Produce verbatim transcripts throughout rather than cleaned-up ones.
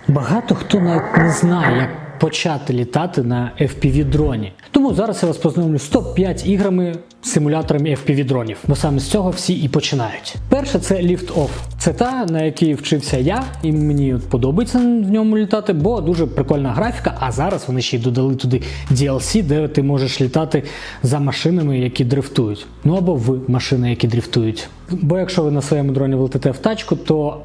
Багато хто навіть не знає, як почати літати на еф пі ві-дроні. Тому зараз я вас познайомлю з топ п'ять іграми, симуляторами еф пі ві-дронів, бо саме з цього всі і починають. Перше – це Lift Off. Це та, на якій вчився я, і мені от подобається в ньому літати, бо дуже прикольна графіка, а зараз вони ще й додали туди ді ел сі, де ти можеш літати за машинами, які дрифтують. Ну або в машини, які дрифтують. Бо якщо ви на своєму дроні влетите в тачку, то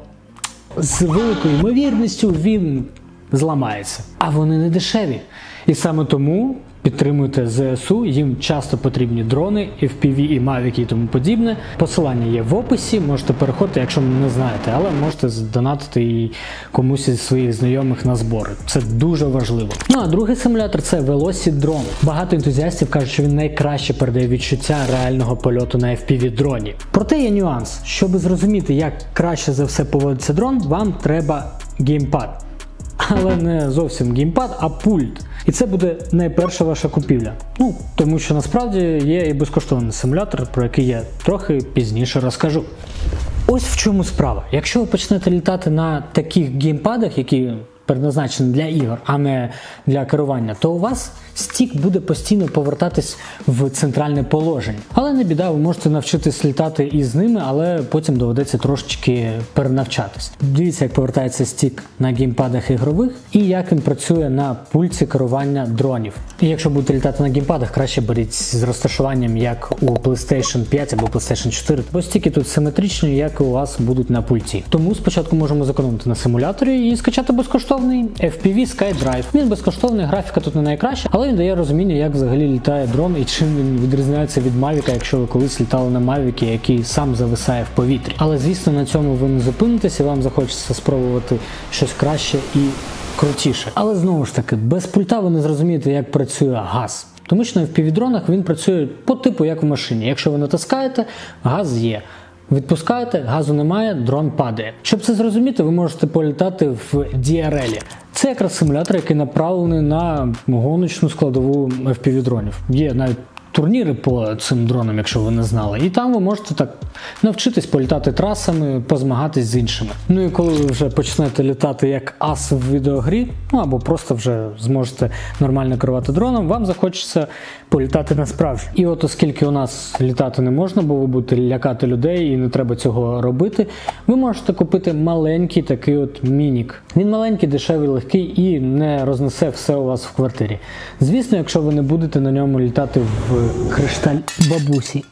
з великою ймовірністю він зламається. А вони не дешеві. І саме тому підтримуйте зе ес у, їм часто потрібні дрони, еф пі ві і мавіки і тому подібне. Посилання є в описі, можете переходити, якщо не знаєте, але можете здонатити і комусь із своїх знайомих на збори. Це дуже важливо. Ну а другий симулятор – це Velocidrone. Багато ентузіастів кажуть, що він найкраще передає відчуття реального польоту на еф пі ві-дроні. Проте є нюанс. Щоб зрозуміти, як краще за все поводиться дрон, вам треба геймпад. Але не зовсім геймпад, а пульт. І це буде найперша ваша купівля. Ну, тому що насправді є і безкоштовний симулятор, про який я трохи пізніше розкажу. Ось в чому справа. Якщо ви почнете літати на таких геймпадах, які предназначені для ігор, а не для керування, то у вас стік буде постійно повертатись в центральне положення. Але не біда, ви можете навчитись літати і з ними, але потім доведеться трошечки перенавчатись. Дивіться, як повертається стік на геймпадах ігрових і як він працює на пульті керування дронів. І якщо будете літати на геймпадах, краще беріть з розташуванням як у PlayStation п'ять або PlayStation чотири, бо стіки тут симетричні, як і у вас будуть на пульті. Тому спочатку можемо зекономити на симуляторі і скачати безкоштовний еф пі ві SkyDrive. Він безкоштовний, графіка тут не найкраща, але він дає розуміння, як взагалі літає дрон і чим він відрізняється від Мавіка, якщо ви колись літали на Мавікі, який сам зависає в повітрі. Але, звісно, на цьому ви не зупинитесь і вам захочеться спробувати щось краще і крутіше. Але, знову ж таки, без пульта ви не зрозумієте, як працює газ. Тому що на еф пі ві-дронах він працює по типу, як в машині. Якщо ви натискаєте, газ є. Відпускаєте, газу немає, дрон падає. Щоб це зрозуміти, ви можете політати в ді ар ел. Це якраз симулятор, який направлений на гоночну складову еф пі ві-дронів. Є навіть турніри по цим дронам, якщо ви не знали. І там ви можете так навчитись політати трасами, позмагатись з іншими. Ну і коли ви вже почнете літати як ас в відеогрі, ну або просто вже зможете нормально керувати дроном, вам захочеться політати насправді. І от оскільки у нас літати не можна, бо ви будете лякати людей і не треба цього робити, ви можете купити маленький такий от мінік. Він маленький, дешевий, легкий і не рознесе все у вас в квартирі. Звісно, якщо ви не будете на ньому літати в кришталь бабусі.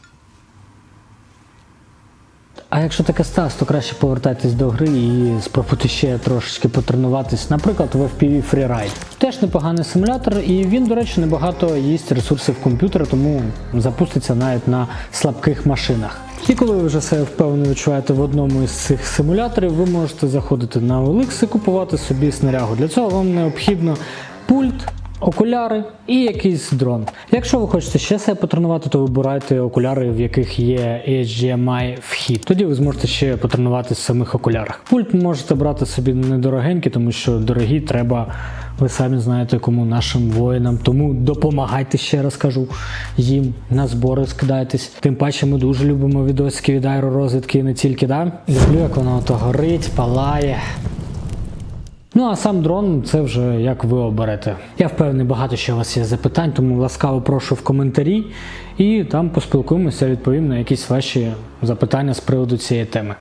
А якщо таке сталося, то краще повертайтесь до гри і спробуйте ще трошечки потренуватись, наприклад, в еф пі ві Freeride. Теж непоганий симулятор, і він, до речі, небагато їсть ресурсів комп'ютера, тому запуститься навіть на слабких машинах. І коли ви вже себе впевнено відчуваєте в одному із цих симуляторів, ви можете заходити на о ел ікс і купувати собі снарягу. Для цього вам необхідно пульт, окуляри і якийсь дрон. Якщо ви хочете ще себе потренувати, то вибирайте окуляри, в яких є ейч ді ем ай вхід. Тоді ви зможете ще потренуватись в самих окулярах. Пульт можете брати собі недорогенький, тому що дорогі треба, ви самі знаєте кому, нашим воїнам. Тому допомагайте, ще раз кажу, їм на збори скидайтесь. Тим паче ми дуже любимо відосики від аеророзвідки і не тільки, да? Люблю, як воно ото горить, палає. Ну а сам дрон – це вже як ви оберете. Я впевнений, багато ще у вас є запитань, тому ласкаво прошу в коментарі і там поспілкуємося, відповім на якісь ваші запитання з приводу цієї теми.